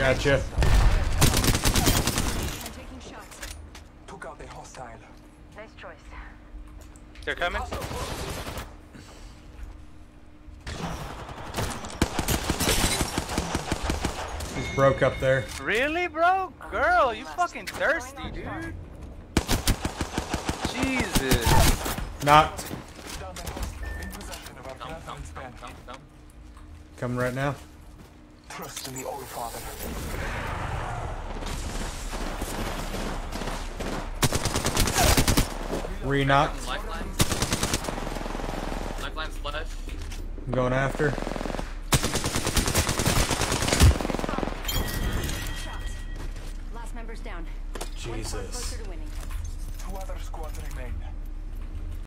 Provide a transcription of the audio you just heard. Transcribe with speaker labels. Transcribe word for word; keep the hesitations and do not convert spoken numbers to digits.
Speaker 1: Gotcha.
Speaker 2: Took out a hostile.
Speaker 3: Nice choice.
Speaker 4: They're coming.
Speaker 1: He's broke up there.
Speaker 4: Really, bro? Girl, you fucking thirsty, dude. Jesus.
Speaker 1: Knocked.
Speaker 2: In possession of our
Speaker 5: Come, come,
Speaker 2: president's
Speaker 5: come,
Speaker 2: band.
Speaker 5: come, come.
Speaker 1: Coming right now.
Speaker 2: Trust in the All Father.
Speaker 1: Re-knocked.
Speaker 5: Lifelines. Lifelines flesh.
Speaker 1: I'm going after.